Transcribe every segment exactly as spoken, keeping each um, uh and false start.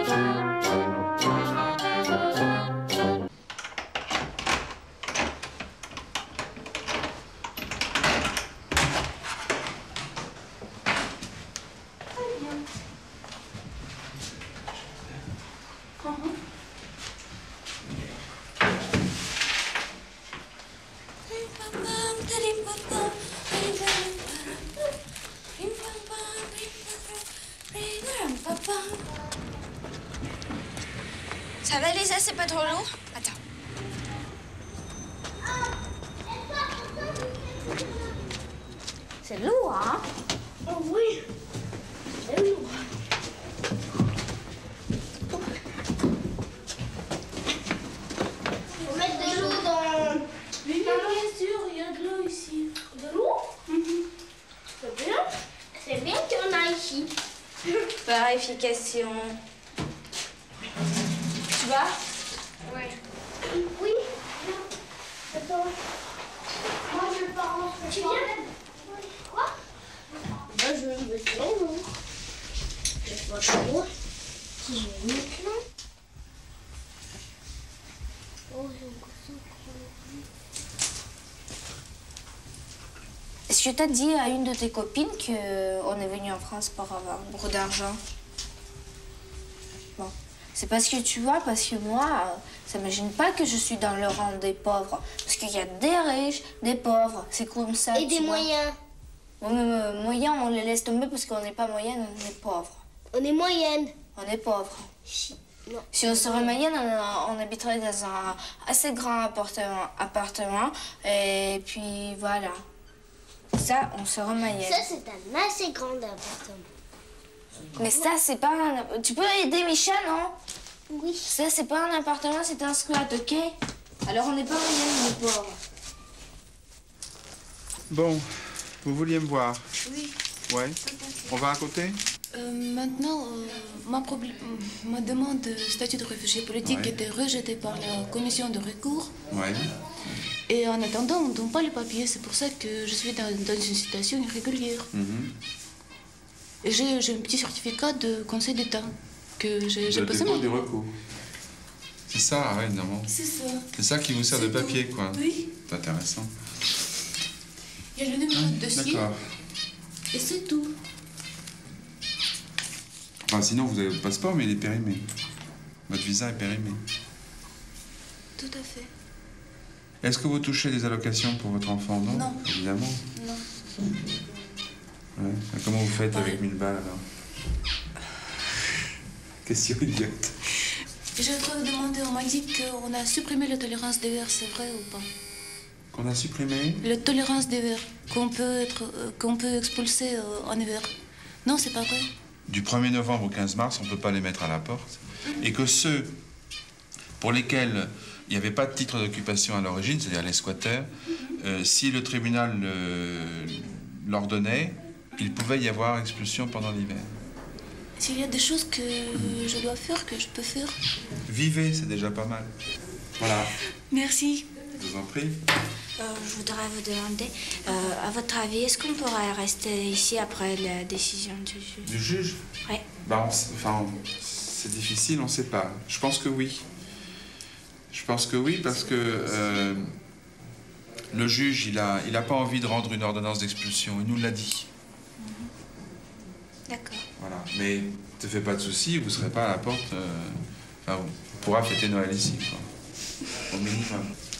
Ça va, Lisa, c'est pas trop lourd? Attends. C'est lourd, hein? Oh oui, c'est lourd. Faut mettre de l'eau dans... Mais oui, bien sûr, il y a de l'eau ici. De l'eau? Mm-hmm. C'est bien. C'est bien qu'il y en a ici. Vérification. Tu vas? Oui. Oui. Attends. Moi, je pars en ce moment. Quoi? Moi, je me suis en haut. Je sais pas trop. Si je vais maintenant. Oh, j'ai encore ça. Est-ce que t'as dit à une de tes copines qu'on est venu en France pour avoir beaucoup d'argent? Bon. C'est parce que tu vois, parce que moi, ça m'imagine pas que je suis dans le rang des pauvres. Parce qu'il y a des riches, des pauvres. C'est comme ça. Et des moyens. Bon, mais, mais, moyens, on les laisse tomber parce qu'on n'est pas moyenne, on est pauvre. On est moyenne. On est pauvre. Si, non. Si on serait moyenne, on, on habiterait dans un assez grand appartement, appartement. Et puis voilà. Ça, on serait moyenne. Ça, c'est un assez grand appartement. Mais ça, c'est pas un... Tu peux aider Michel, non? Oui. Ça, c'est pas un appartement, c'est un squat, ok? Alors, on n'est pas moyenne, on est pauvre. Bon, vous vouliez me voir? Oui. Ouais. On va à côté? Euh, maintenant, euh, ma, ma demande de statut de réfugié politique ouais. était rejetée par la commission de recours. Ouais. Et en attendant, on ne donne pas les papiers. C'est pour ça que je suis dans, dans une situation irrégulière. Mm-hmm. Et j'ai un petit certificat de Conseil d'État que j'ai De posé. dépôt des recours. C'est ça, ouais, non. C'est ça. C'est ça qui vous sert de papier, quoi. Oui. C'est intéressant. Il y a le numéro ah, de dossier. D'accord. Et c'est tout. Enfin, sinon, vous avez votre passeport, mais il est périmé. Votre visa est périmé. Tout à fait. Est-ce que vous touchez des allocations pour votre enfant? Non. Non. Évidemment. Non. Ouais. Comment vous faites ouais. avec mille balles, alors? Question idiote. Je dois vous demander, on m'a dit qu'on a supprimé la tolérance des verts, c'est vrai ou pas? Qu'on a supprimé? La tolérance des verts, qu'on peut, être, euh, qu'on peut expulser euh, en hiver. Non, c'est pas vrai. Du premier novembre au quinze mars, on ne peut pas les mettre à la porte. Mmh. Et que ceux pour lesquels il n'y avait pas de titre d'occupation à l'origine, c'est-à-dire les squatteurs, mmh. euh, si le tribunal euh, l'ordonnait, il pouvait y avoir expulsion pendant l'hiver. S'il y a des choses que mmh. je dois faire, que je peux faire. Vivez, c'est déjà pas mal. Voilà. Merci. Je vous en prie. Euh, je voudrais vous demander, euh, à votre avis, est-ce qu'on pourrait rester ici après la décision du juge? Du juge? Oui. Bah, enfin, c'est difficile, on ne sait pas. Je pense que oui. Je pense que oui, parce que euh, le juge, il n'a il a pas envie de rendre une ordonnance d'expulsion. Il nous l'a dit. Mm-hmm. D'accord. Voilà. Mais ne te fais pas de soucis, vous ne serez pas à la porte. Euh, enfin, on pourra fêter Noël ici, quoi. Au minimum.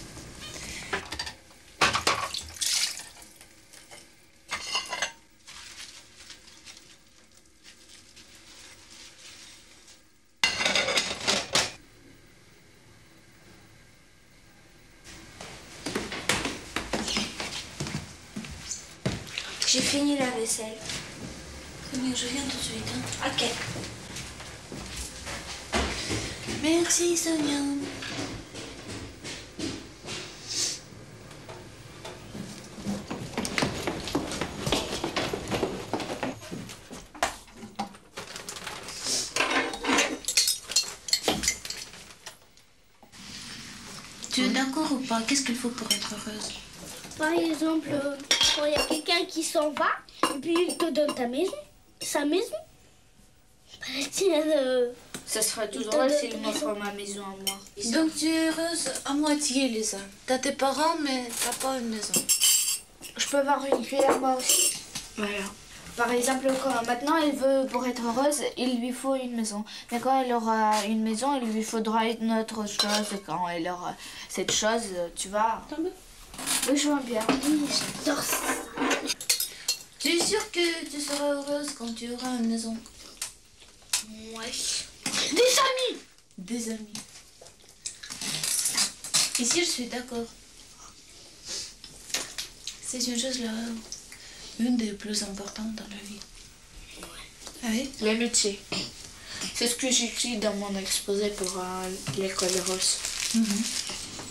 J'ai fini la vaisselle. Très bien, je viens tout de suite. Hein. Ok. Merci, Sonia. Tu es d'accord ou pas? Qu'est-ce qu'il faut pour être heureuse? Par exemple, euh, quand il y a quelqu'un qui s'en va, et puis il te donne ta maison, sa maison, bah, tiens, euh, Ça serait tout drôle s'il m'offre ma maison à moi. Donc tu es heureuse à moitié, Lisa. T'as tes parents, mais t'as pas une maison. Je peux avoir une cuillère moi aussi. Voilà. Par exemple, quand maintenant elle veut, pour être heureuse, il lui faut une maison. Mais quand elle aura une maison, il lui faudra une autre chose. Quand elle aura cette chose, tu vois. Oui, je vois bien. Oui, j'adore ça. Tu es sûre que tu seras heureuse quand tu auras une maison? Ouais. Des amis. Des amis. Ici, je suis d'accord. C'est une chose là, une des plus importantes dans la vie. Ah oui? L'amitié. C'est ce que j'écris dans mon exposé pour euh, l'école Rose. Mm-hmm.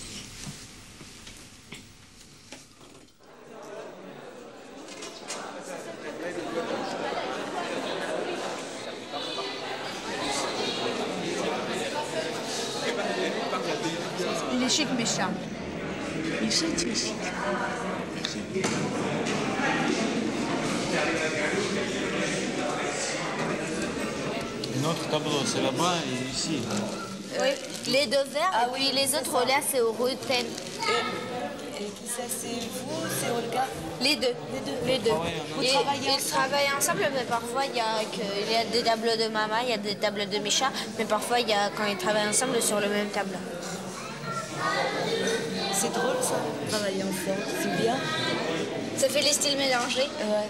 Il est chic, méchant. Il est chic, il est chic. Notre tableau, c'est là-bas et ici. Oui, les deux verts et puis les autres là, c'est au Routen. Et ça, c'est vous, c'est Olga? Les deux. Les deux. Les deux. Vous Et travaillez ils ensemble? travaillent ensemble, mais parfois il y, a que, il y a des tableaux de Mama, il y a des tableaux de Micha, mais parfois il y a quand ils travaillent ensemble sur le même tableau. C'est drôle ça, travailler ensemble, c'est bien. Ça fait les styles mélangés. Ouais.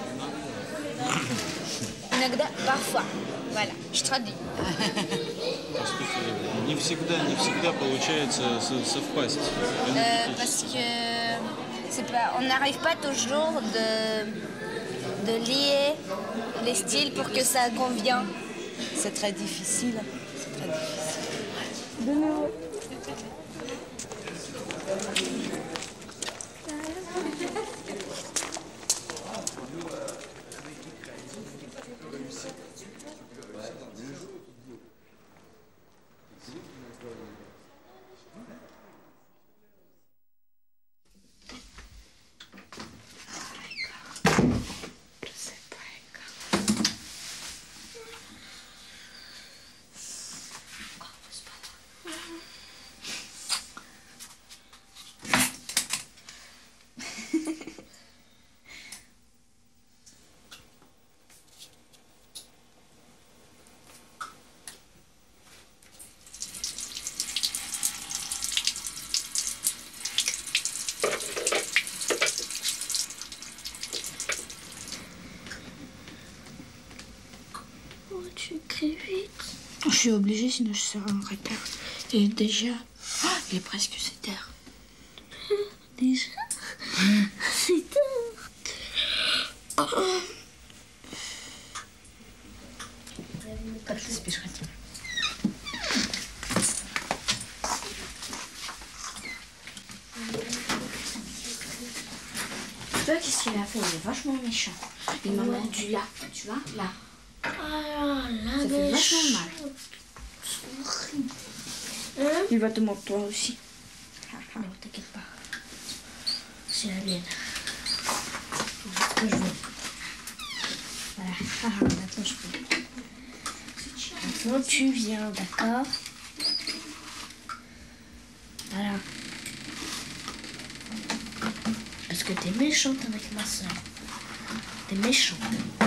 Иногда, parfois. Voilà, je traduis. Не всегда, не всегда получается совпасть. Euh, parce que c'est pas, on n'arrive pas toujours de, de lier les styles pour que ça convienne. C'est très difficile. C'est très difficile. Tu écris vite. Je suis obligée, sinon je serai en retard. Et déjà, oh, il est presque sept heures. Déjà sept heures. Oh. Как ты спишь, хотя? Tu vois qu'est-ce qu'il a fait? Il est vachement méchant. Il m'a mordu là, tu vois, là. Ah, là, Ça fait vachement mal. Hein? Il va te mordre toi aussi. Non, t'inquiète pas. C'est la mienne. C'est ce que je veux. Voilà. Ah, maintenant je peux. Maintenant tu viens, d'accord? Voilà. Parce que t'es méchante avec ma soeur. T'es méchant.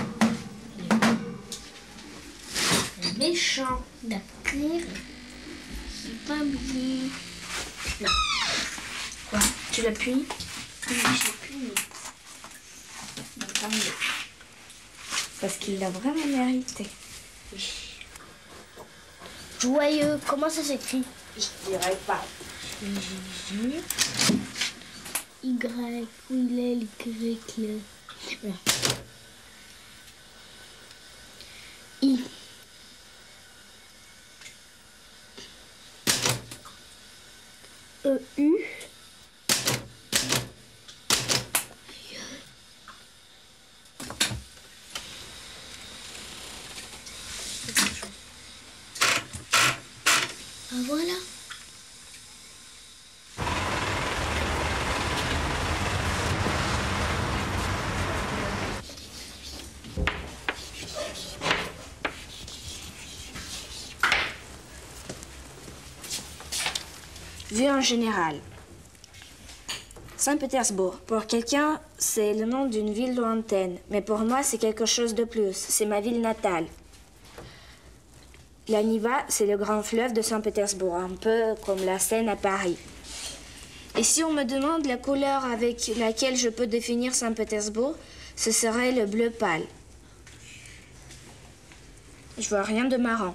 T'es méchant, d'accord? C'est pas bien. Non. Quoi? Tu l'appuies? Oui, je l'appuie. Bon, tant mieux. Parce qu'il l'a vraiment mérité. Joyeux, comment ça s'écrit? Je dirais pas. Y, où il est, Y, le... Voilà. I. E, U. Ah, voilà. Vue en général. Saint-Pétersbourg, pour quelqu'un, c'est le nom d'une ville lointaine, mais pour moi, c'est quelque chose de plus. C'est ma ville natale. La Niva, c'est le grand fleuve de Saint-Pétersbourg, un peu comme la Seine à Paris. Et si on me demande la couleur avec laquelle je peux définir Saint-Pétersbourg, ce serait le bleu pâle. Je vois rien de marrant.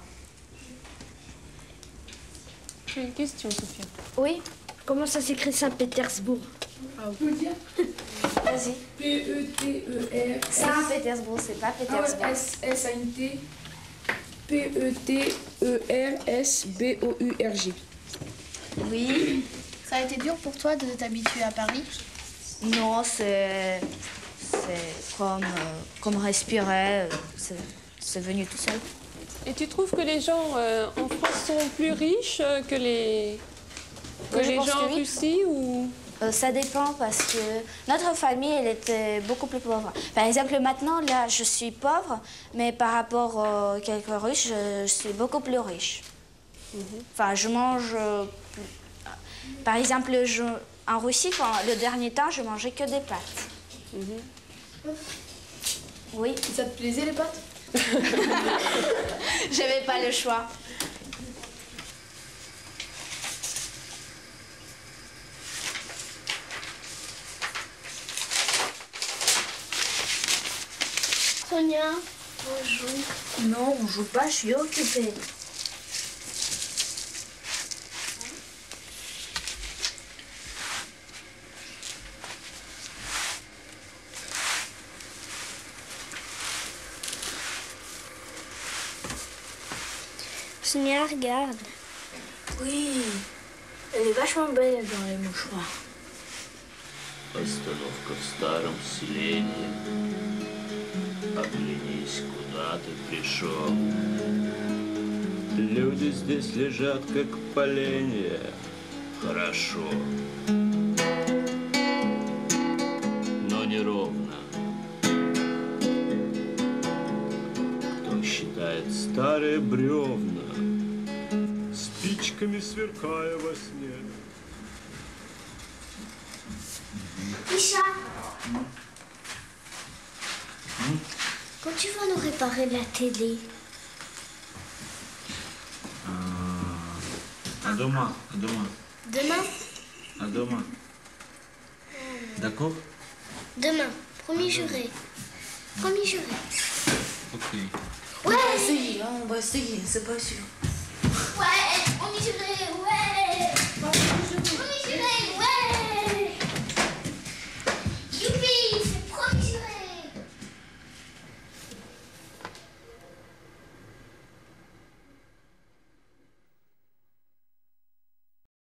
J'ai une question, Sophia. Oui? Comment ça s'écrit Saint-Pétersbourg? Ah, vous pouvez dire? Vas-y. P E T E R S. Saint-Pétersbourg, c'est pas Pétersbourg. Ah ouais, S S A N T P E T E R S B O U R G. Oui. Ça a été dur pour toi de t'habituer à Paris? Non, c'est c'est comme, euh, comme respirer, c'est c'est venu tout seul. Et tu trouves que les gens euh, en France sont plus riches euh, que les, que Oui, je les pense gens que en oui. Russie ou... Euh, ça dépend parce que notre famille, elle était beaucoup plus pauvre. Par exemple, maintenant, là, je suis pauvre, mais par rapport aux quelques riches, je, je suis beaucoup plus riche. Mm-hmm. Enfin, je mange... euh, par exemple, je, en Russie, quand, le dernier temps, je mangeais que des pâtes. Mm-hmm. Oui. Ça te plaisait les pâtes? J'avais pas le choix. Sonia, on joue. Non, on joue pas, je suis occupée. Sonia, regarde. Oui, elle est vachement belle dans les mouchoirs. Остановка в старом селении. Оглянись, куда ты пришел. Люди здесь лежат, как поленья. Хорошо. Но неровно. Кто считает старые бревна, спичками сверкая во сне. Isha, quand tu vas nous réparer la télé? À demain, à demain, Demain? à demain. D'accord? Demain, promis juré. Promis juré. Ok. Ouais! On va essayer, hein, on va essayer, c'est pas sûr.